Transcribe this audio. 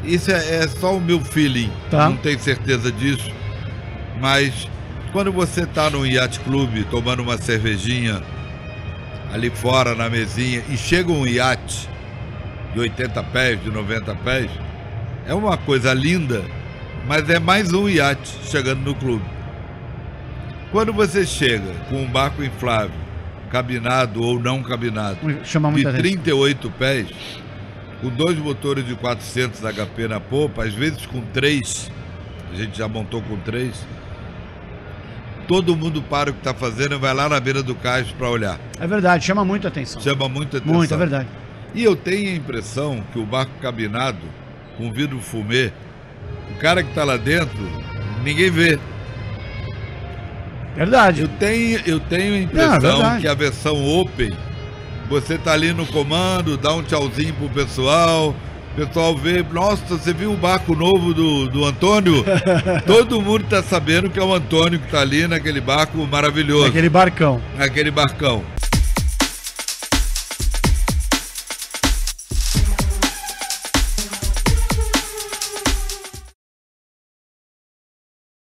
Isso é só o meu feeling, Tá. não tenho certeza disso, mas quando você tá num iate clube tomando uma cervejinha ali fora na mesinha e chega um iate de 80 pés, de 90 pés, é uma coisa linda, mas é mais um iate chegando no clube. Quando você chega com um barco inflável, cabinado ou não cabinado, Chama de muita atenção. 38 pés, com 2 motores de 400 HP na popa, às vezes com 3, a gente já montou com 3, todo mundo para o que está fazendo e vai lá na beira do cais para olhar. É verdade, chama muita atenção. Chama muita atenção. Muito, é verdade. E eu tenho a impressão que o barco cabinado, com vidro fumê, o cara que está lá dentro, ninguém vê. Verdade. Eu tenho a impressão verdade. que a versão Open, você tá ali no comando, dá um tchauzinho pro pessoal, o pessoal vê, nossa, você viu o barco novo do Antônio? Todo mundo tá sabendo que é o Antônio que tá ali naquele barco maravilhoso. Aquele barcão. Naquele barcão.